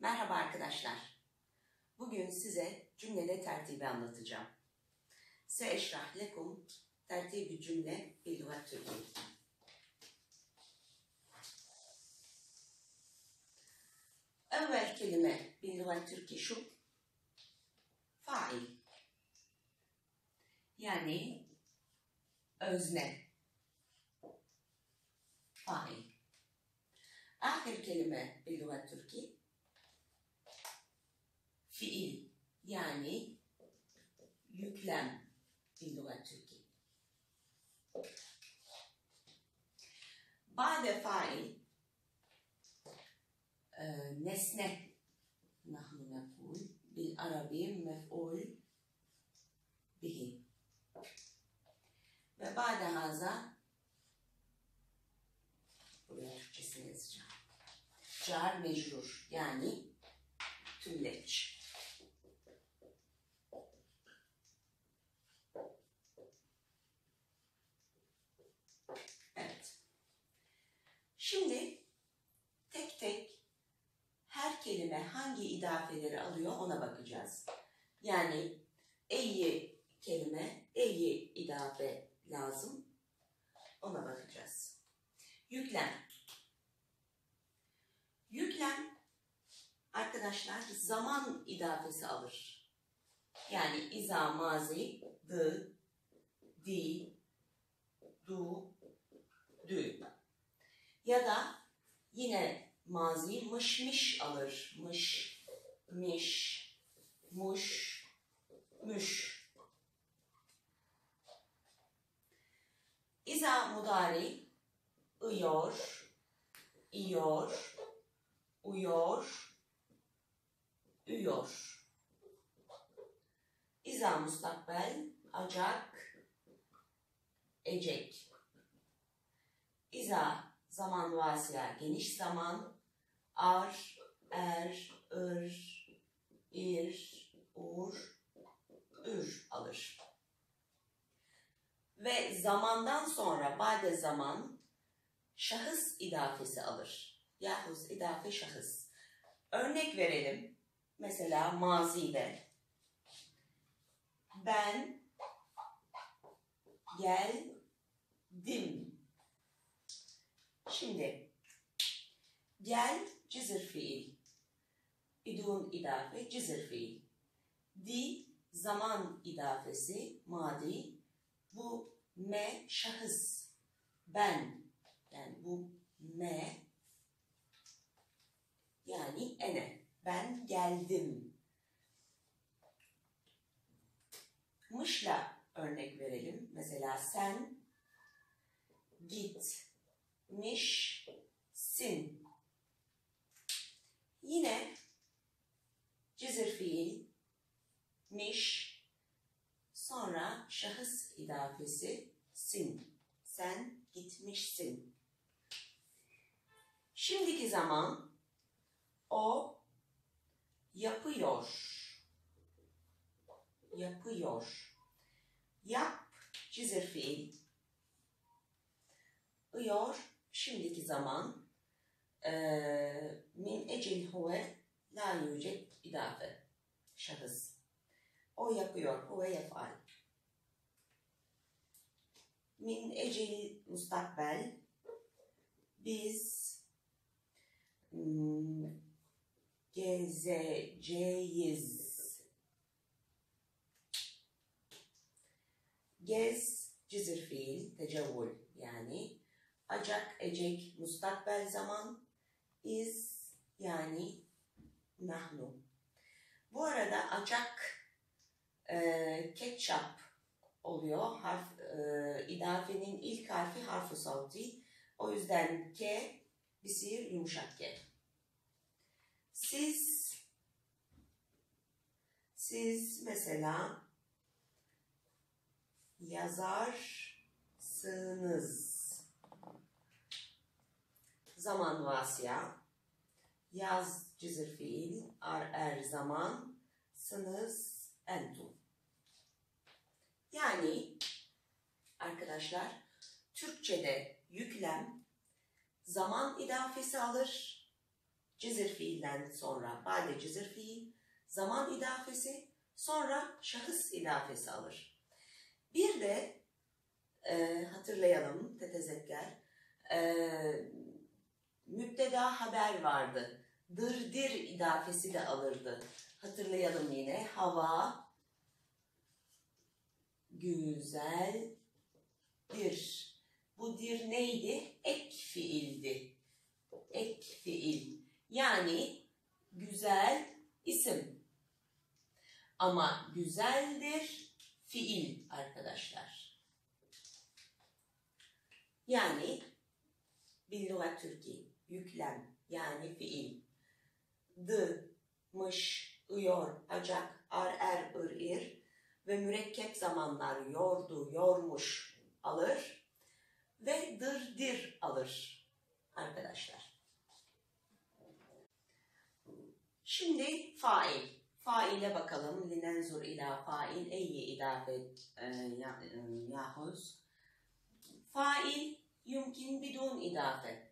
Merhaba arkadaşlar. Bugün size cümlede tertibi anlatacağım. Seşrah lekum tertibi cümle bil lughat Türkiye. Evvel kelime bil lughat Türkiye şu. Fail. Yani özne. Fail. Ahir kelime bil lughat Türkiye. Fiil, yani yüklem bil lughat Türkiye. Ba'de fail, nesne, nahnu nekul, bil arabi mef'ul bihi. Ve ba'de haza, buraya Türkçesini yazacağım. Car mecrur, yani tümleç. Evet. Şimdi tek tek her kelime hangi idafeleri alıyor ona bakacağız. Yani eyyi kelime, eyyi idafe lazım. Ona bakacağız. Yüklem. Yüklem arkadaşlar zaman idafesi alır. Yani iza, mazi, dı, di, du, dü. Ya da yine mazi mış alır. Mış, miş, muş, müş. İza mudari ıyor, iyor, uyor, üyor. İza mustakbel acak, ecek. İza zaman vasıya geniş zaman ar, er, ır, ir, ur, ür alır. Ve zamandan sonra ba'de zaman şahıs idafesi alır. Yahuz idafe şahıs. Örnek verelim. Mesela mazide. Ben geldim. Şimdi gel cizir fiil. İdun idafe cizir fiil. Di zaman idafesi madi. Bu me şahıs. Ben yani bu me yani ene. Ben geldim. Mışla örnek verelim. Mesela sen gitmişsin. Yine cizir fiil miş sonra şahıs idafesi sin. Sen gitmişsin. Şimdiki zaman o yapıyor. Yapıyor. Yap cizir fiil. İyor şimdiki zaman min ecel huve la yüced idafe şahıs. O yapıyor. Huve yef'al. Min ecel mustakbel biz gezeceğiz. Gez cizir fiil tecavvül yani acak ecek mustakbel zaman iz yani nahnu. Bu arada acak ketçap oluyor. İdafenin ilk harfi harf-ı savti. O yüzden ke bisir yumuşak ke. Siz mesela yazarsınız. Zaman vasıya. Yaz cizir fiil. Er zaman. Sınız entum. Yani arkadaşlar Türkçe'de yüklem zaman idafesi alır. cizir fiilden sonra ba'de cizir fiil, zaman idafesi, sonra şahıs idafesi alır. Bir de hatırlayalım, tetezekker, müpteda haber vardı. Dir idafesi de alırdı. Hatırlayalım yine. Hava güzeldir. Bu dir neydi? Ek fiildi. Ek fiil. Yani güzel isim. Ama güzeldir fiil arkadaşlar. Yani bil-lügat Türki yüklem yani fiil. D, mış, ıyor, acak, ar, ır, ir ve mürekkep zamanlar yordu, yormuş alır ve dir alır arkadaşlar. Şimdi fail. Faile bakalım. Linenzur ila fail eyyi idafet yahuz. Fail yumkin bidun idafe.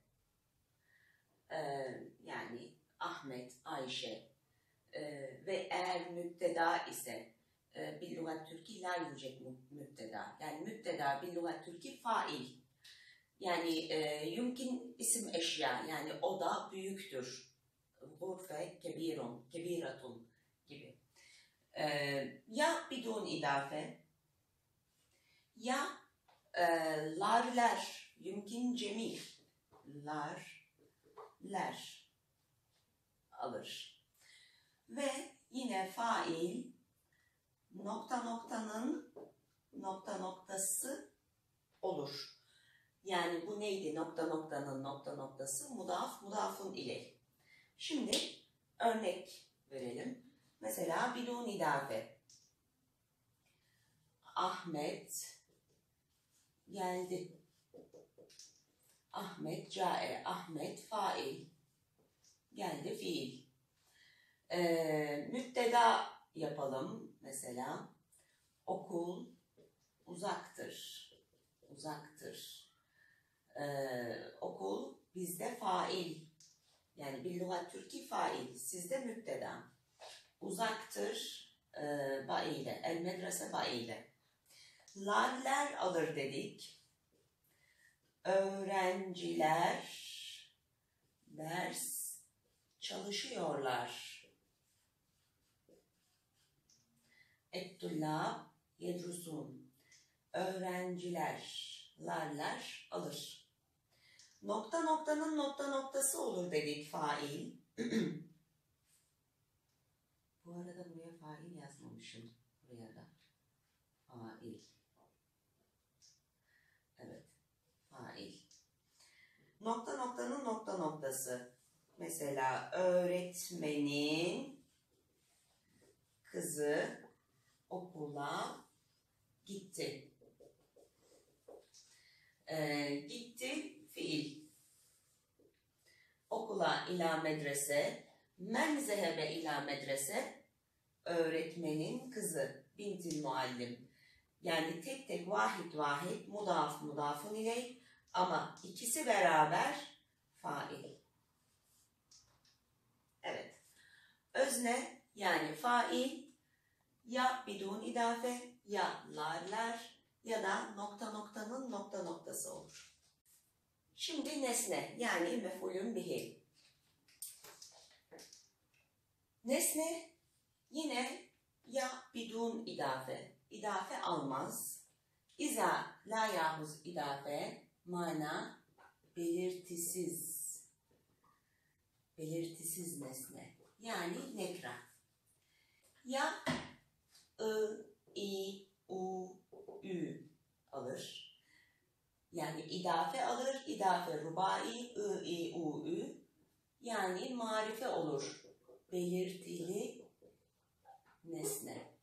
Yani Ahmet, Ayşe ve eğer müpteda ise bil-lügat Türki la yücek müpteda. Yani müpteda bil-lügat Türki fail. Yani yumkin isim eşya yani o da büyüktür. Gurfe kebirun, kebiratun gibi. Ya bidun idafe ya larler yumkin cemil ler alır. Ve yine fail noktanın noktası olur. Yani bu neydi? Noktanın noktası mudafun ile. Şimdi örnek verelim. Mesela bidun idafe. Ahmet geldi. Ahmet cae. Ahmet fail. Geldi fiil. Müpteda yapalım mesela. Okul uzaktır. Okul bizde fail. Yani bil-lügat Türki fail. Sizde müpteda. Uzaktır baile. El medrese baile. Larler alır dedik. Öğrenciler ders çalışıyorlar. Et-tullab yedrusun. Öğrenciler, larler alır. Noktanın noktası olur dedik fail. Bu arada buraya fail yazmamışım. Buraya da fail. Evet, fail. Noktanın noktası. Mesela öğretmenin kızı okula gitti. Gitti fiil. Okula ila medrese. Men zehebe ila medrese. Öğretmenin kızı. Bintil muallim. Yani tek vahid mudafun ileyh ama ikisi beraber fail. Evet. Özne yani fail ya bidun idafe ya larler ya da noktanın noktası olur. Şimdi nesne yani mef'ulün bihi. Nesne yine ya bidun idafe almaz. İza la yahuz idafe mana belirtisiz nesne yani nekra. Ya i, u, ü alır. Yani idafe alır. İdafe rubai, i, u, ü. Yani marife olur. Belirtili nesne.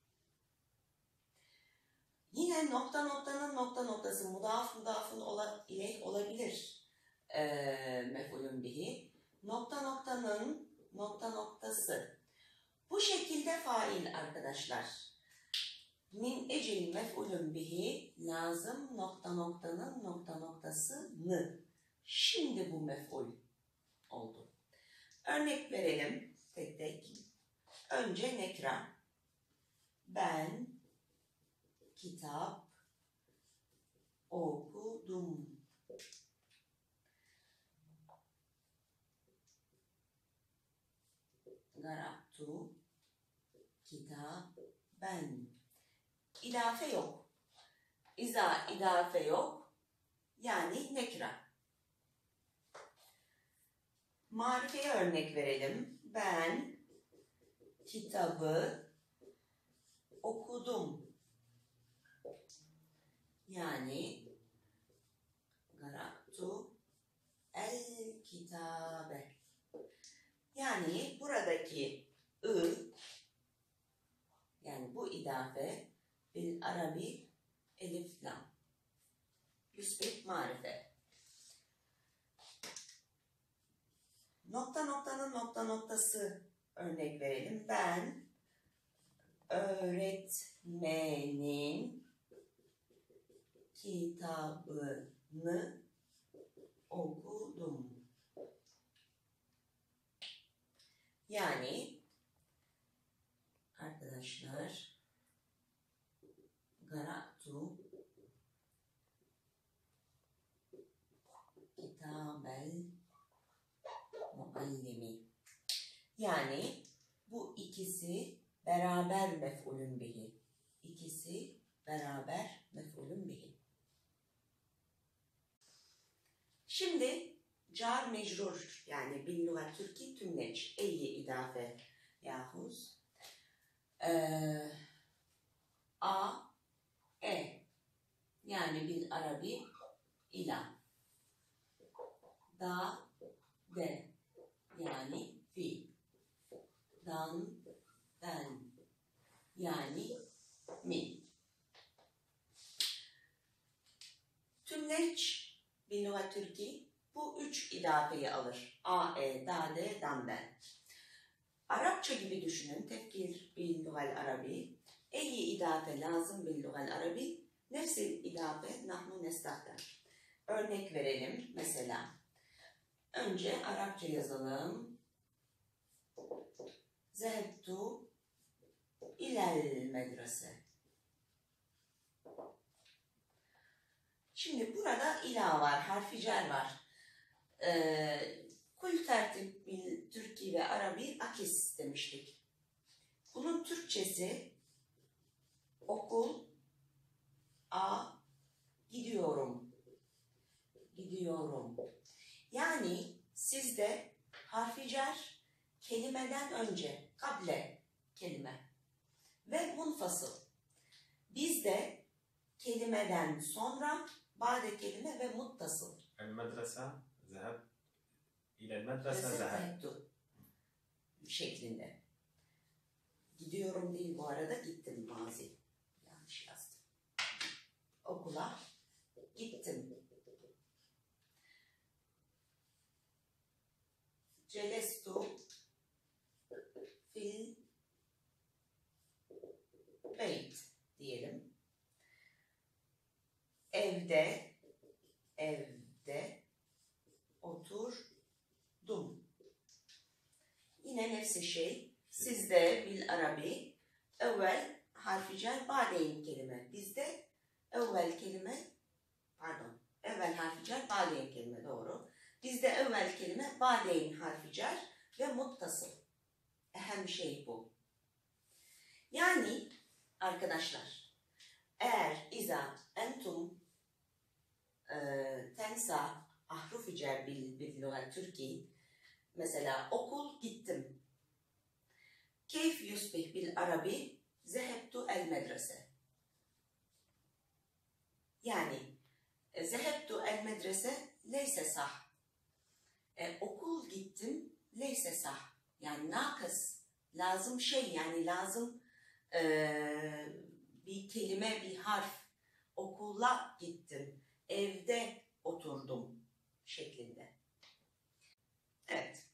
Yine noktanın noktası mudafun ileyh olabilir. Mef'ulün bihi. Noktanın noktası. Bu şekilde fail arkadaşlar. Min ecel mef'ulün bihi lazım noktanın noktasını. Şimdi bu mef'ul oldu. Örnek verelim tek tek. Önce nekra. Ben kitap okudum. Garabtu kitaben. İdafe yok. İdafe yok. Yani nekra. Marifeye örnek verelim. Ben kitabı okudum. Yani garabtu el kitabe. Yani buradaki yani bu idafe bil arabi elif lam. Yusbih marife. Nokta noktanın nokta noktası örnek verelim. Ben öğretmenin kitabını okudum. Yani arkadaşlar garabtu kitabel muallimi. Yani bu ikisi beraber mef'ulün bihi. İkisi beraber mef'ulün bihi. Şimdi car mecrur yani bil lügat Türki tümleç eyyi idafe yahuz a yani bil arabi ila da de yani fi dan den yani min. Tümleç bil lügat Türki bu üç idafeyi alır. A, E, da, de, dan, den. Arapça gibi düşünün. Tefkir bil lügal arabi. Eyyi idafe lazım bil lügal arabi. Nefsil idafe nahnu nestahden. Örnek verelim. Mesela önce Arapça yazalım. Zehebtu ilel medrese. Şimdi burada ila var, harfi cer var. Kul tertip bil Türki ve Arabi akis demiştik. Bunun Türkçesi okul, gidiyorum. Gidiyorum. Yani sizde harfi cer kelimeden önce, kable kelime ve munfasıl. Bizde kelimeden sonra bade kelime ve muttasıl. El-medrese zeheb İlel-medrese zeheb şeklinde. Gidiyorum değil bu arada, gittim mazi. Yanlış yazdım. Okula gittim. Celestu fil beyt diyelim. Evde oturdum. Yine nefsi şey. Sizde bil arabi evvel harfi cer badeyn kelime. Bizde evvel harfi cer badeyn kelime, doğru. Bizde evvel kelime badeyn harfi cer ve muttasıl. Ehem şey bu. Yani arkadaşlar eğer iza entum tensa ahrufi cer bil lügat Türki, mesela okul gittim. Keyf yusbih bil arabi zehebtu el medrese. Yani zehebtu el medrese leyse sah. Okul gittim leyse sah. Yani nakıs, lazım şey, yani lazım bir kelime, bir harf. Okula gittim, evde oturdum şeklinde. Evet.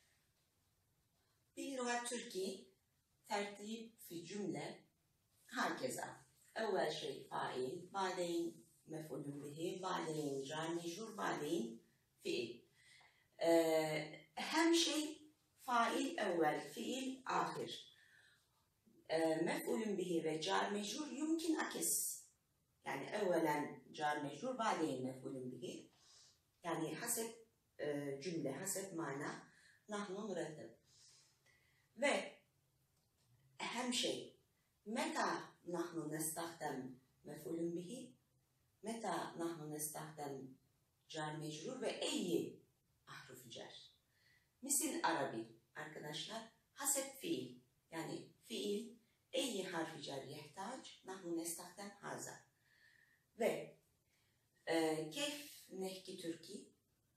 Bil lügat Türki tertip fi cümle herkesa. Evvel şey fail, badeyn mef'ulun bihi, badeyn car mecrur, badeyn fiil. Hem şey evvel, fiil, ahir. Mef'ulün bihi ve car mecrur yumkin akis. Yani evvelen car mecrur, badeyn mef'ulün bihi. Yani hasep cümle, hasep mana, nahnu müretteb. Ve ehem şey, meta nahnu nestahdem mef'ulün bihi, meta nahnu nestahdem car mecrur ve eyyi ahrufi cer. Misil Arabi arkadaşlar, hasep fiil, yani fiil eyyi harfi cer yehtac, nahnu nestahdem haza. Ve keyf nehki Türki,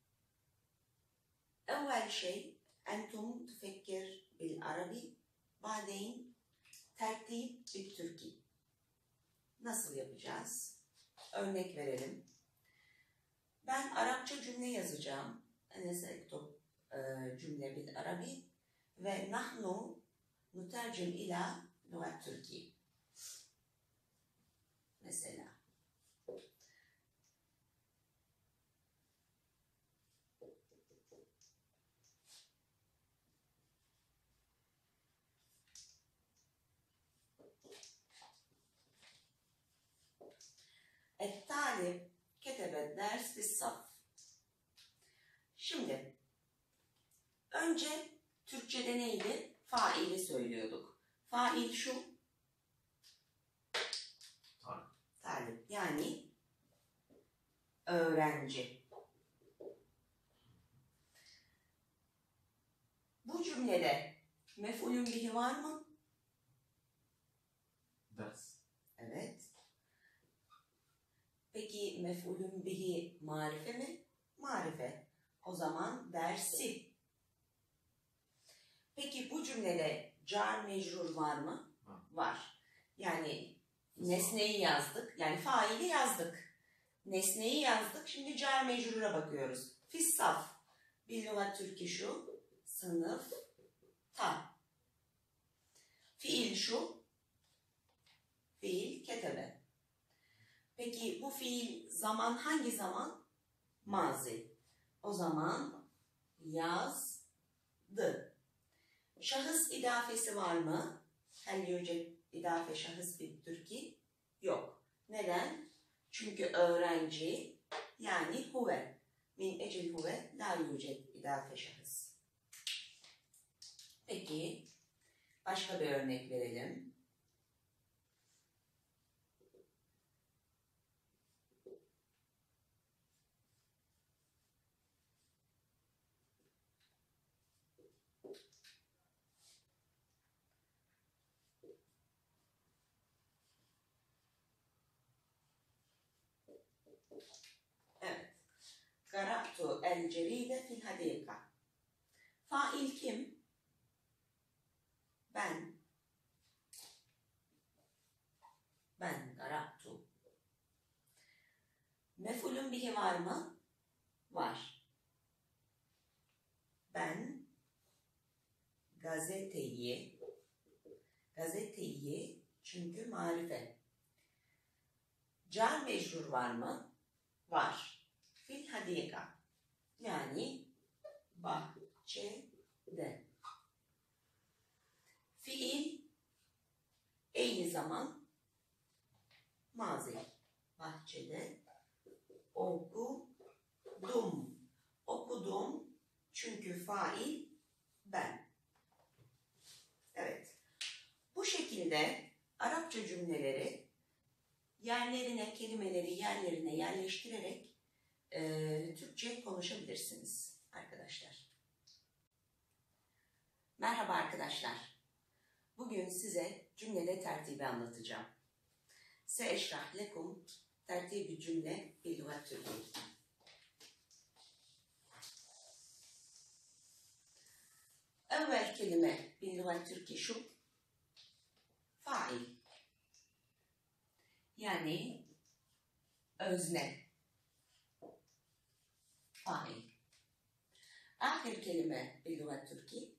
evvel şey entum tufekkir bil Arabi, badeyn tertip bil Türki. Nasıl yapacağız? Örnek verelim. Ben Arapça cümle yazacağım. Ene sektub cümle bil Arabi ve nahnu nutercim ila lügat Türki. Mesela. Et-talib ketebe ders bis-saf. Şimdi önce Türkçe'de neydi? Faili söylüyorduk. Fail şu. Talip. Yani öğrenci. Bu cümlede mef'ulün bihi var mı? Ders. Evet. Peki mef'ulün bihi marife mi? Marife. O zaman dersi. Peki bu cümlede car mecrur var mı? Var. Yani nesneyi yazdık. Yani faili yazdık. Nesneyi yazdık. Şimdi car mecrura bakıyoruz. Fissaf. Bil lügat Türki şu. Sınıf. Ta. Fiil şu. Fiil ketebe. Peki bu fiil zaman hangi zaman? Mazi. O zaman yazdı. Şahıs idafesi var mı? Hel yücet idafe şahıs bil Türki? Yok. Neden? Çünkü öğrenci yani huve. Min ecil huve la yücet idafe şahıs. Peki başka bir örnek verelim. Evet. Gara'tu el ceride fil hadika. Fail kim? Ben. Ben gara'tu. Mef'ulün bihi var mı? Var. Ben gazeteyi çünkü marife. Car mecrur var mı? Var. Fil hadika. Yani bahçede. Fiil aynı zaman mazi. Bahçede okudum. Okudum çünkü fail ben. Evet. Bu şekilde Arapça cümleleri yerlerine, kelimeleri yerlerine yerleştirerek Türkçe konuşabilirsiniz arkadaşlar. Merhaba arkadaşlar. Bugün size cümlede tertibi anlatacağım. Seeşrah lekum tertibi cümle bil lügat Türki. Evvel kelime bil lügat Türki şu. Fail. Yani özne. Fail. Ahir kelime bil lügat Türki.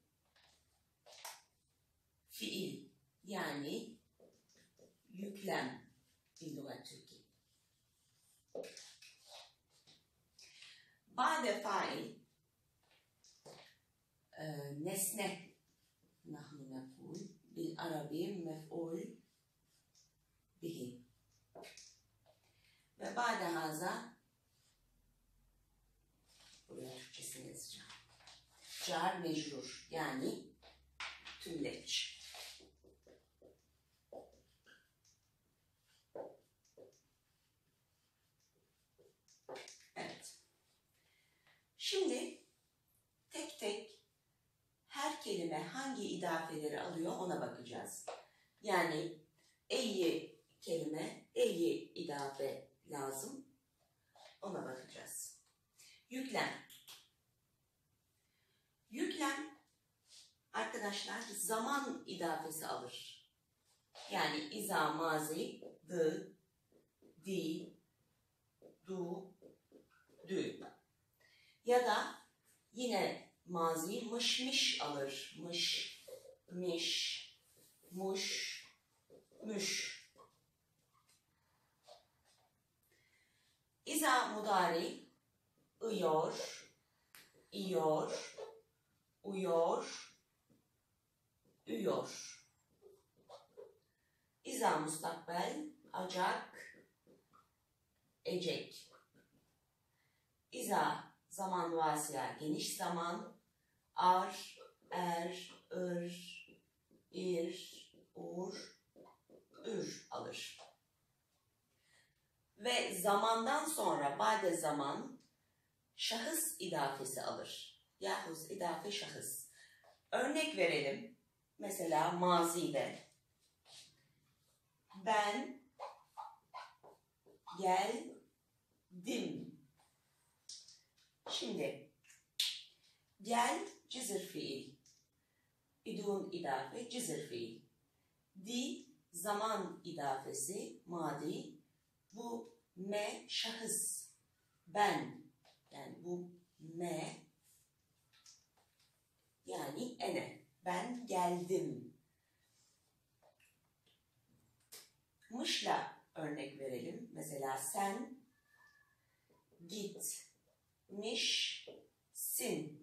Fiil. Yani yüklem bil lügat Türki. Ba'de fail nesne بالعربي مفعول به. Ve بعد هذا buraya Türkçesini yazacağım. Car mecrur yani tümleç. Evet. Şimdi tek tek her kelime hangi idafeleri alıyor ona bakacağız. Yani eyyi kelime, eyyi idafe lazım. Ona bakacağız. Yüklem. Yüklem arkadaşlar zaman idafesi alır. Yani iza mazi, dı, di, du, dü. Ya da yine mazi mış alır. Mış, miş, muş, müş. İza mudari, ıyor, iyor, uyuyor, üyor. İza mustakbel, acak, ecek. İza zaman vasıya, geniş zaman, ar, er, ır, ir, ur, ür alır. Ve zamandan sonra ba'de zaman şahıs idafesi alır. Yahuz idafe şahıs. Örnek verelim. Mesela mazide. Ben geldim. Şimdi gel cizir fiil. İdun idafe cizir fiil. Di zaman idafesi madi. Bu me şahıs. Ben yani bu me yani ene. Ben geldim. Mışla örnek verelim. Mesela sen gitmişsin.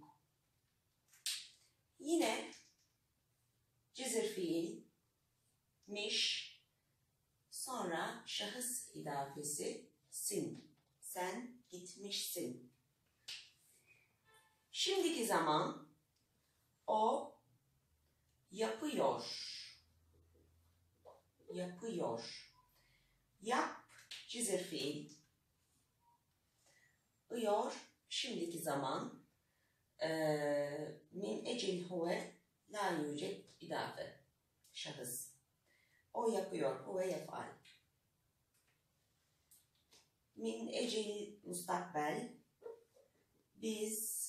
Yine cizir fiil miş sonra şahıs idafesi sin. Sen gitmişsin. Şimdiki zaman o yapıyor. Yapıyor. Yap cizir fiil. Iyor şimdiki zaman min ecil huve la yüced idafe. Şahıs. O yapıyor. Huve yef'al. Min ecil mustakbel biz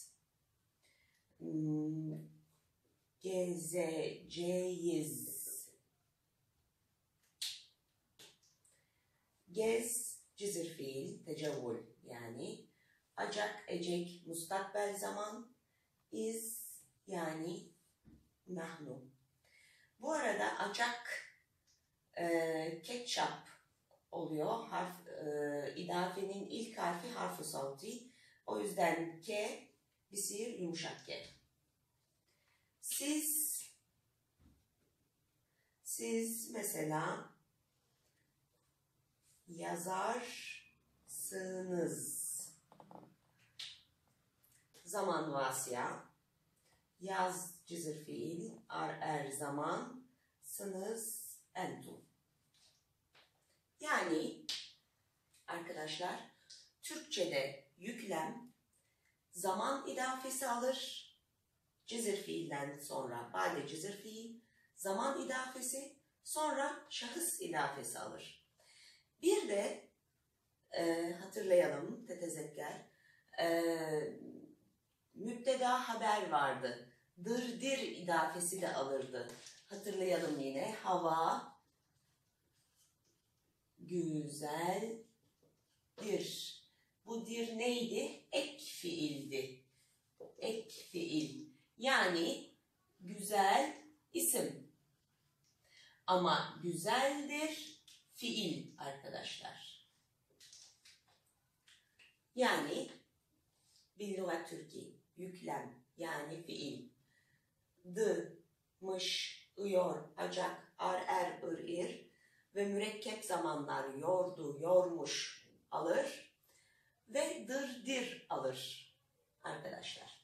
gezeceğiz. Gez cizir fiil tecavvül yani acak ecek mustakbel zaman iz yani nahnu. Bu arada acak ketçap oluyor. İdafenin ilk harfi harf-ı savti. O yüzden ke bisir yumuşak ke. Siz mesela yazarsınız. Zaman vasıya. Yaz cizir fiil. Er zaman. Sınız entum. Yani arkadaşlar Türkçe'de yüklem zaman idafesi alır. Cizir fiilden sonra ba'de cizir fiil. Zaman idafesi sonra şahıs idafesi alır. Bir de hatırlayalım tetezekker müpteda haber vardı. Dir idafesi de alırdı. Hatırlayalım yine. Hava güzeldir. Bu dir neydi? Ek fiildi. Ek fiil. Yani güzel isim. Ama güzeldir fiil arkadaşlar. Yani bil-lügat Türki yüklem yani fiil. Dı, mış, ıyor, acak, ar, er, ır, ir ve mürekkep zamanlar yordu, yormuş alır ve dır, dir alır arkadaşlar.